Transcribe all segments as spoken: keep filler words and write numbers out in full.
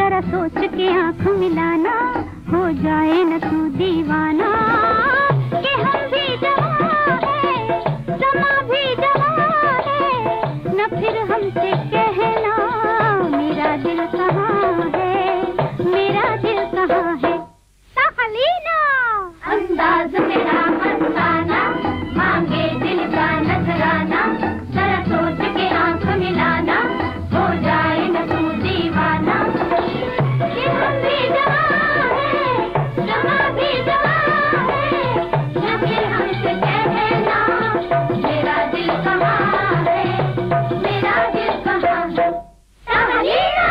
जरा सोच के आँख मिलाना, हो जाए न तू दीवाना। कि हम भी जवान है, समा भी जवान है, न फिर हमसे कहना मेरा दिल कहाँ है, मेरा दिल कहाँ है। साहलीना अंदाज मेरा मस्ताना, मांगे दिल का नजराना, जरा सोच के आँख मिलाना, हो जाए न तू दीवाना। कि हम भी जवान है, समा भी जवान है, न फिर हमसे कहना मेरा दिल कहाँ है, मेरा दिल कहाँ है। साहलीना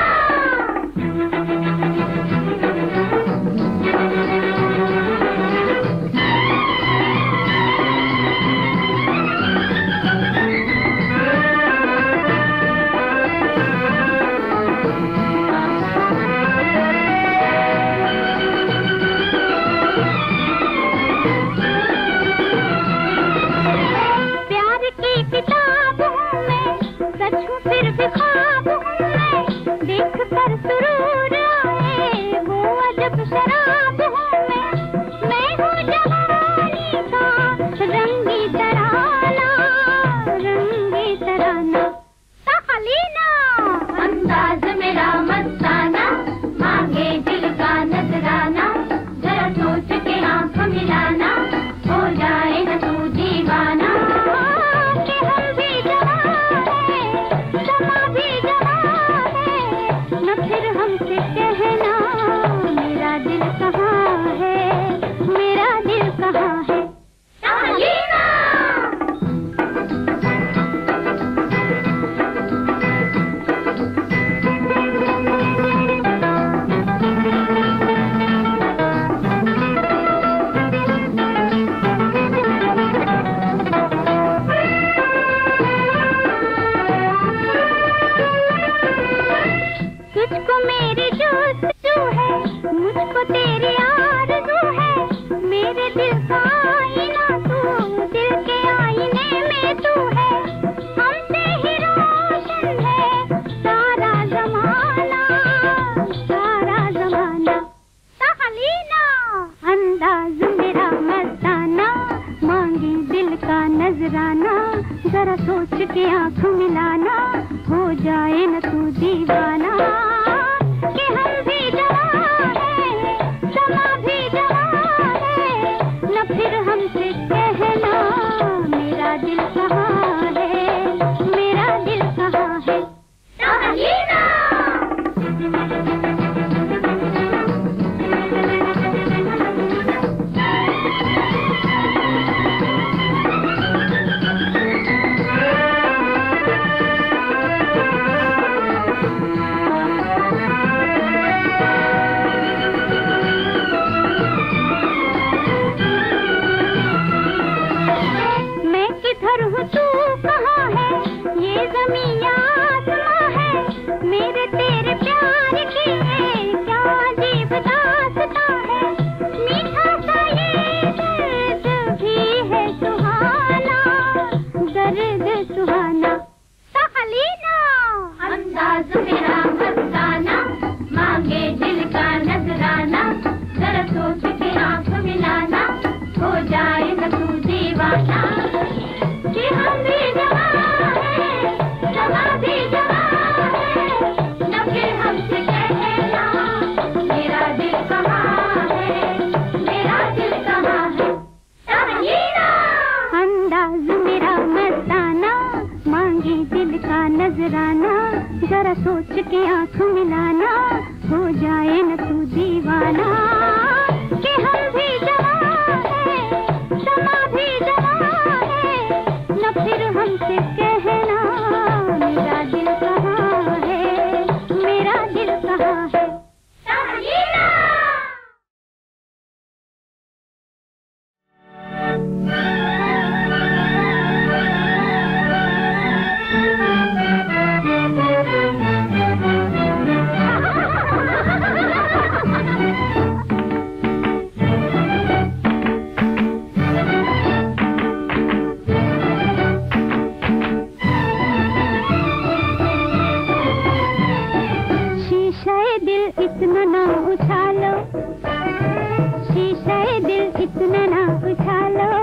किताब हूँ मैं, सच हूँ फिर भी ख्वाब हूँ मैं, देख कर सुरूर आए वो अजब शराब हूँ मैं। मैं हूँ जवानी का रंगी तराना, रंगी तराना। साहलीना अंदाज मेरा मस्ताना, मांगे दिल का नजराना, जरा सोच के आँख मिलाना, हो जाए न तू दीवाना। फिर हमसे कहना मेरा दिल कहाँ है, मेरा दिल कहाँ है। साहलीना तुझको मेरी जुस्तजू है, मुझको तेरी आरज़ू है, मेरे दिल का आईना तू, दिल के आईने में तू है, हमसे ही रोशन है सारा ज़माना, सारा ज़माना। साहलीना अंदाज मेरा मस्ताना, मांगे दिल का नजराना, जरा सोच के आँख मिलाना, हो जाए न तू दीवाना। कि हम भी जवान है, समा भी जवान है, न फिर हमसे कहना मेरा दिल कहाँ है, मेरा दिल कहाँ है। साहलीना किधर हूँ तू कहाँ है, ये ज़मीन आसमां है, मेरे तेरे प्यार की है क्या अजीब दास्तां है। मीठा सा ये दर्द भी है सुहाना, दर्द सुहाना। साहलीना अंदाज मेरा मस्ताना, मांगे दिल का नजराना, जरा सोच के आँख मिलाना, हो जाए न तू दीवाना। कि हम भी जवान है, समा भी जवान है, न फिर हमसे कहना मेरा दिल कहाँ है, मेरा दिल कहाँ है। साहलीना अंदाज मेरा मस्ताना, मांगे दिल का नजराना, जरा सोच के आँख मिलाना, हो जाए न तू दीवाना। कि हम भी जवान है, समा भी जवान है, न फिर हमसे कहना मेरा दिल कहाँ है, मेरा दिल कहाँ है। साहलीना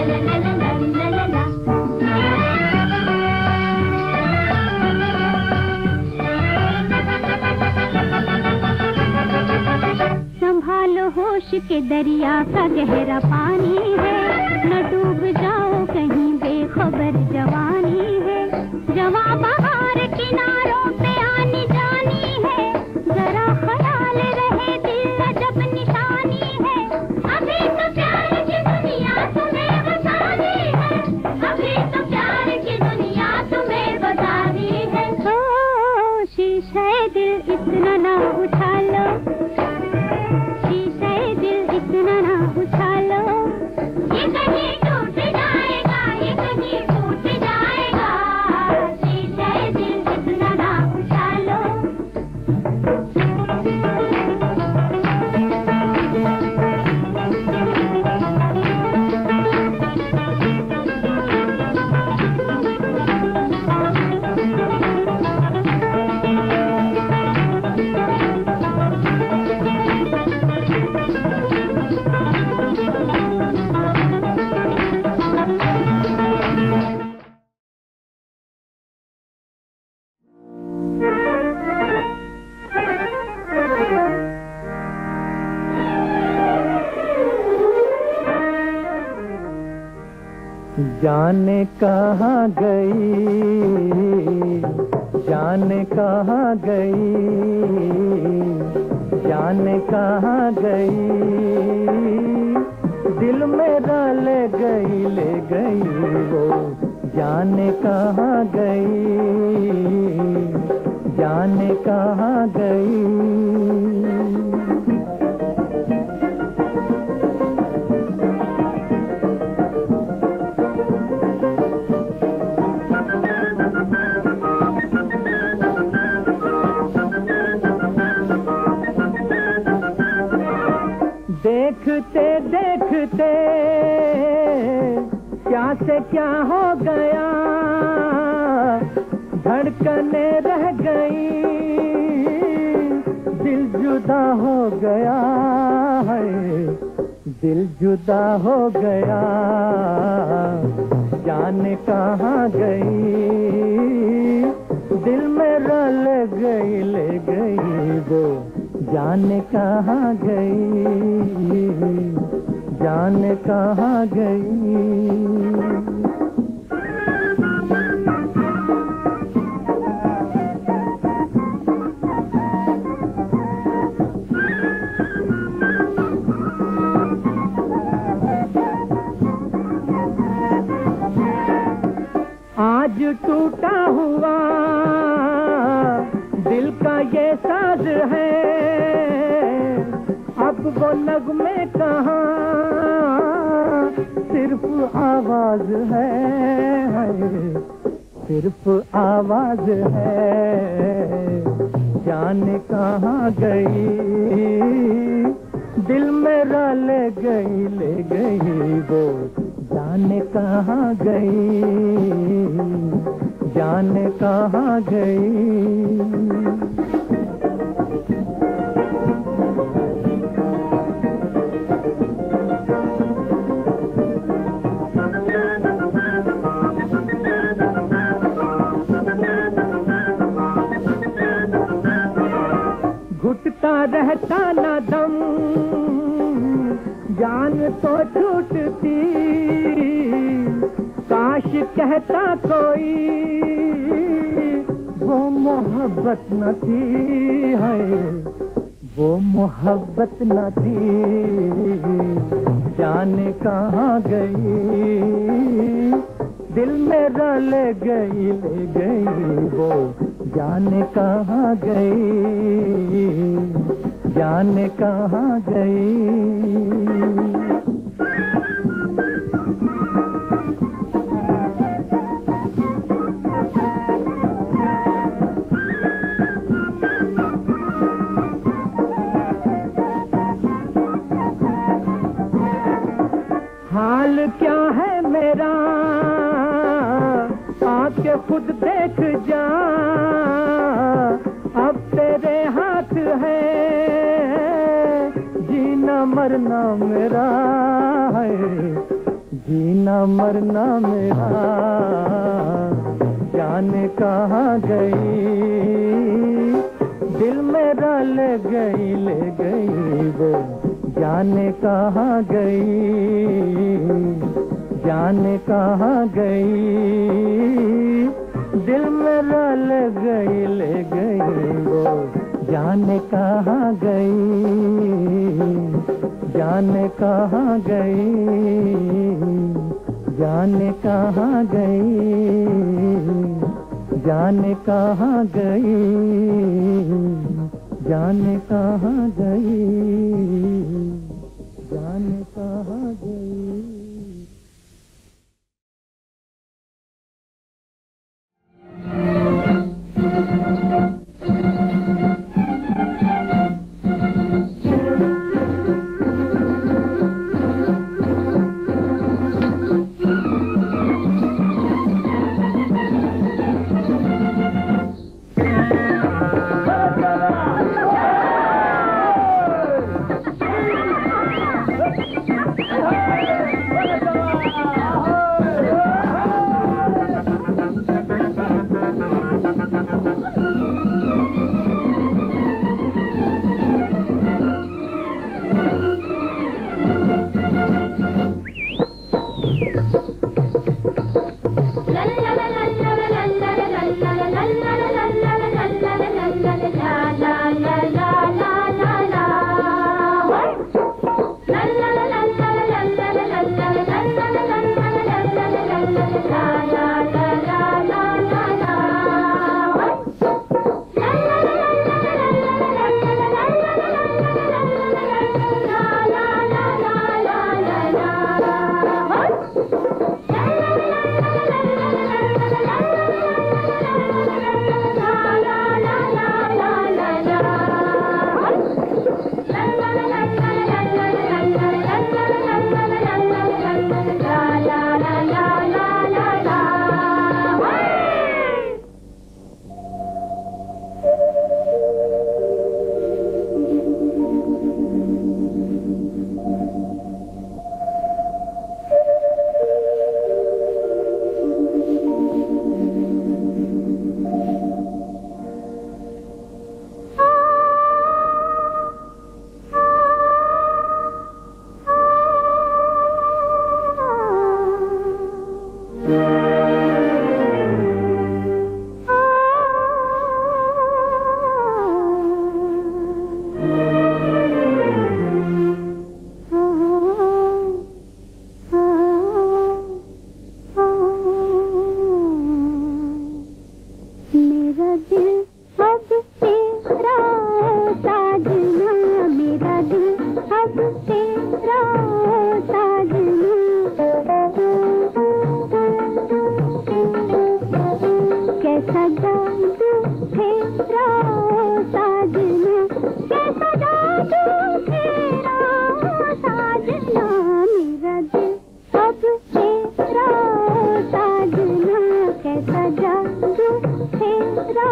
संभालो होश के दरिया का गहरा पानी है, न डूब जाओ कहीं बेखबर जवानी है। जवां बहार किनारों पे आनी जानी है, जरा ख्याल रहे दिल अजब निशानी है। अभी तो प्यार की दुनिया तुम्हें बतानी है, अभी तो प्यार की दुनिया तुम्हें बतानी है। ओ शीशा-ए-दिल इतना ना उछालो, शीशा-ए-दिल इतना ना उछालो, ये कहीं टूट जाएगा, ये कहीं टूट जाएगा। शीशा-ए-दिल इतना ना उछालो। जाने कहाँ गई, जाने कहाँ गई, जाने कहाँ गई, दिल मेरा ले गई, ले गई वो, जाने कहाँ गई, जाने कहाँ गई। देखते देखते क्या से क्या हो गया, धड़कने रह गई, जुदा हो गया है, दिल जुदा हो गया, जाने कहाँ गई, दिल मेरा ले गई ले गई वो, जाने कहाँ गई, जाने कहाँ गई। आज टूटा हुआ दिल का ये साज है, अब वो नगमे कहाँ, सिर्फ आवाज है, सिर्फ आवाज है, जाने कहाँ गई, दिल मेरा ले गई ले गई वो, जाने कहाँ गई, जाने कहाँ गई। घुटता रहता ना दम, जान तो छूटती, काश कहता कोई वो मोहब्बत न थी, है वो मोहब्बत न थी, जाने कहाँ गई, दिल मेरा ले गई ले गई वो, जाने कहाँ गई, जाने कहाँ गई। हाल क्या है मेरा आके खुद देख जा, अब तेरे हाथ है, जीना मरना मेरा है, जीना मरना मेरा, जाने कहाँ गई, दिल मेरा ले गई ले गई वो, जाने कहाँ गई, जाने कहाँ गई, दिल मेरा ले गई ले गई वो, जाने कहाँ गई, जाने कहाँ गई, जाने कहाँ गई, जाने कहाँ गई, जाने कहाँ गई, जाने कहाँ गई। कैसा जादू तेरा साजना, मेरा दिल अब तेरा साजना, कैसा जादू तेरा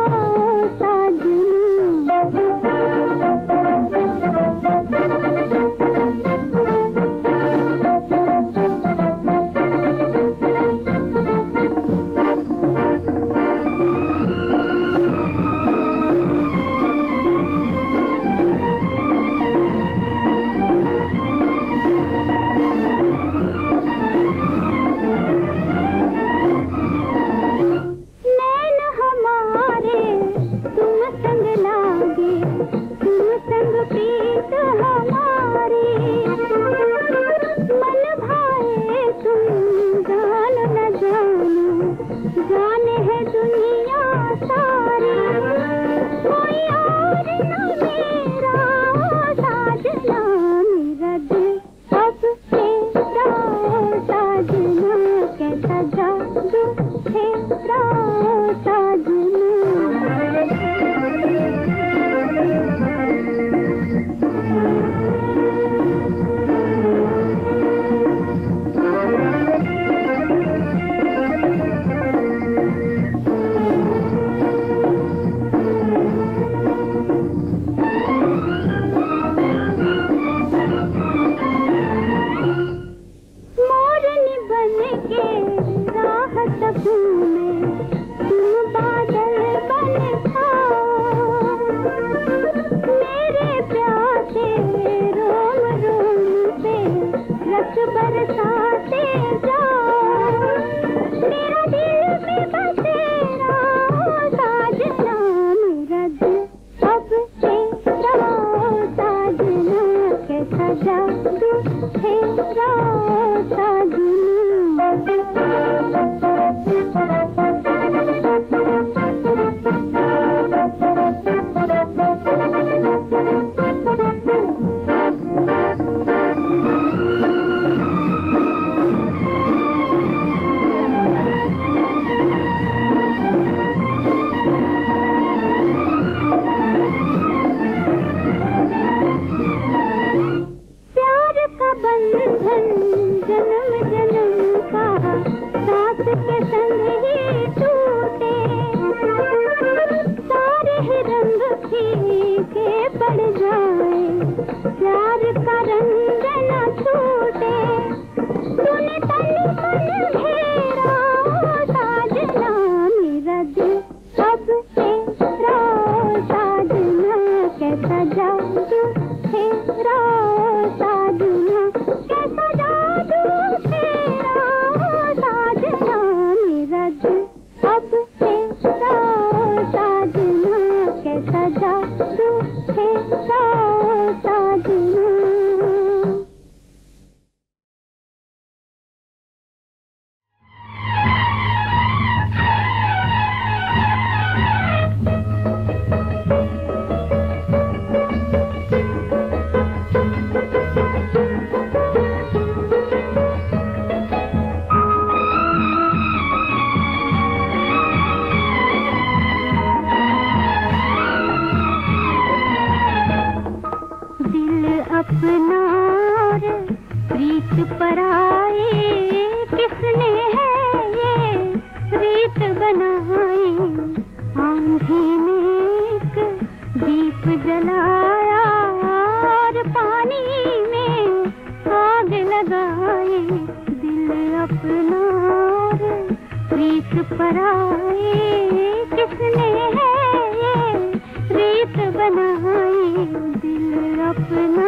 अपना रे प्रीत पराई, किसने है ये रीत बनाई। आंधी में एक दीप जलाया और पानी में आग लगाई। दिल अपना रे प्रीत पराई, किसने है ये रीत बनाई। दिल अपना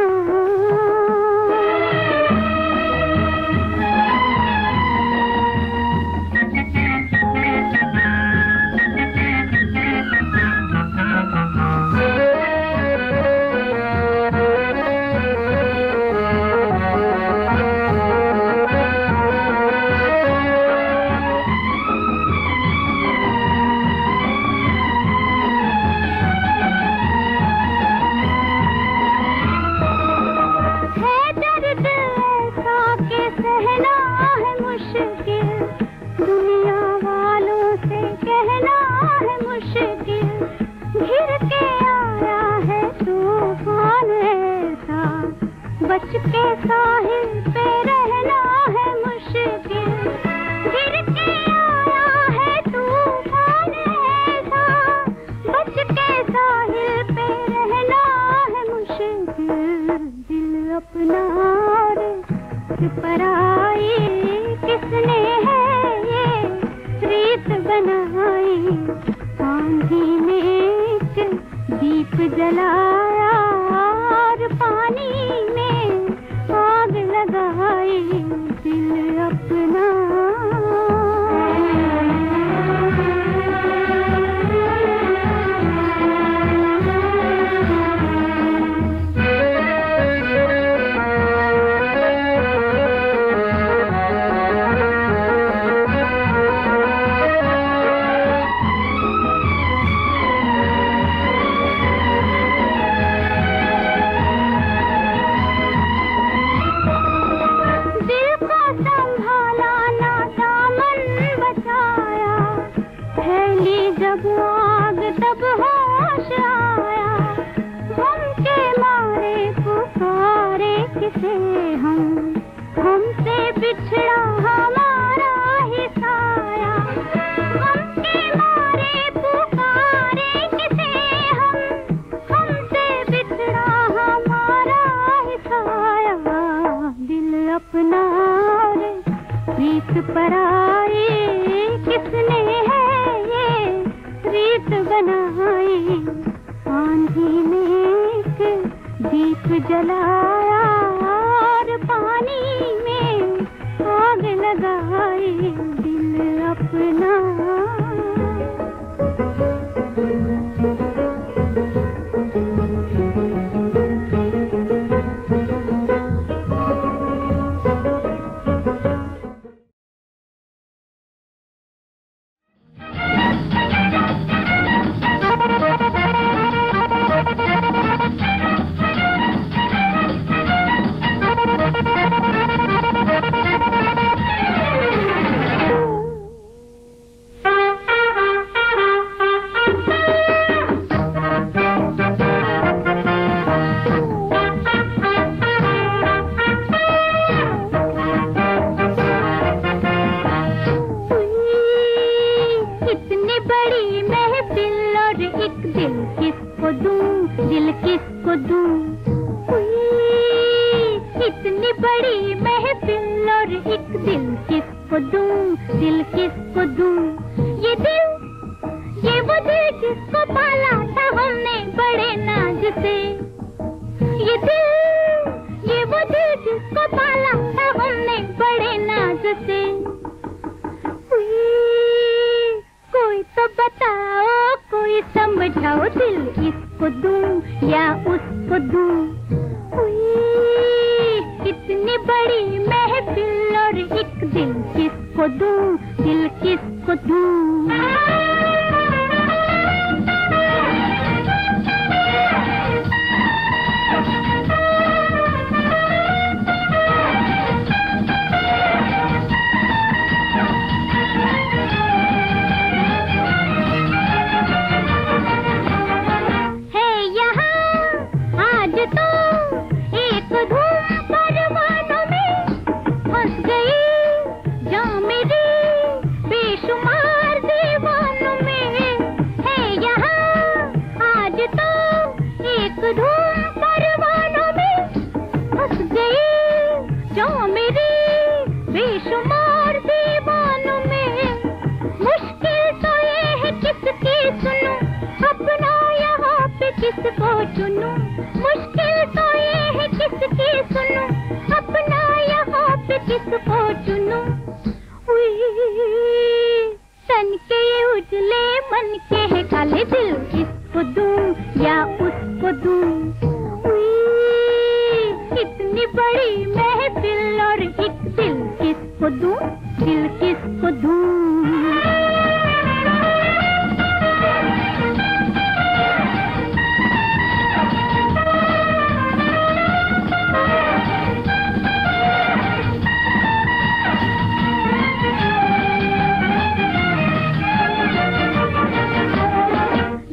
घिर के आया है तू। बच के साहिल पे रहना है मुश्किल, गिर के आया है तूफान ऐसा, बच के साहिल पे रहना है मुश्किल। दिल अपना रे पराई किसने है ये रीत बनाई, आंधी ने एक दीप जलाया और पानी में आग लगाई। दिल अपना जब आग तब होश आया, हम के मारे पुकारे किसे हम, हमसे बिछड़ा हमारा ही साया, हम के मारे पुकारे किसे हम, हमसे बिछड़ा हमारा ही साया। दिल अपना रे प्रीत पराई किसने है रीत बनाई, आंधी ने एक दीप जलाया और पानी में आग लगाई। दिल अपना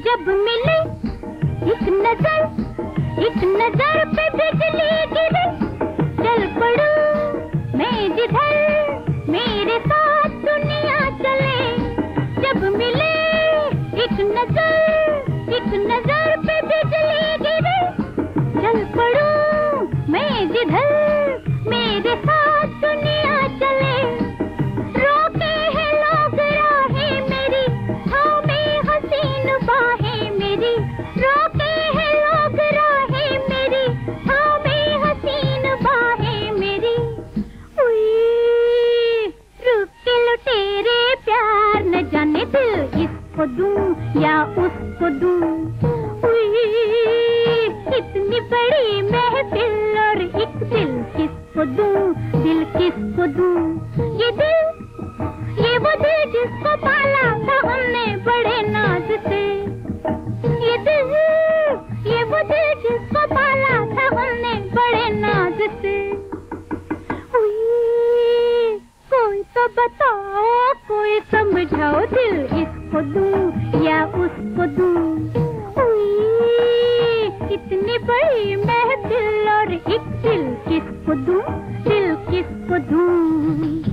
एक नजर पे बिजली गिरे एक नजर पे बिजली गिरे, चल पड़ूं मैं जिधर, मेरे साथ दुनिया चले। रोके हैं लोग राहें मेरी, थामे हसीन बाहें मेरी। रोके हैं लोग राहें मेरी, थामे हसीन बाहें मेरी। उई रुक के लुटेरे प्यार, न जाने दिल इसको दूं या उसको दूं। उई इतनी बड़ी महफिल और एक दिल किसको दूं, दिल किसको दूं। ये दिल, ये वो दिल जिसको पाला था हमने बड़े नाज से। ये दिल, ये वो दिल जिसको पाला था हमने बड़े नाज से। उई कोई तो बताओ, कोई समझाओ, दिल इसको दूं या उसको दूं। इतनी बड़ी महफिल और एक दिल किसको दूं, दिल किसको दूं।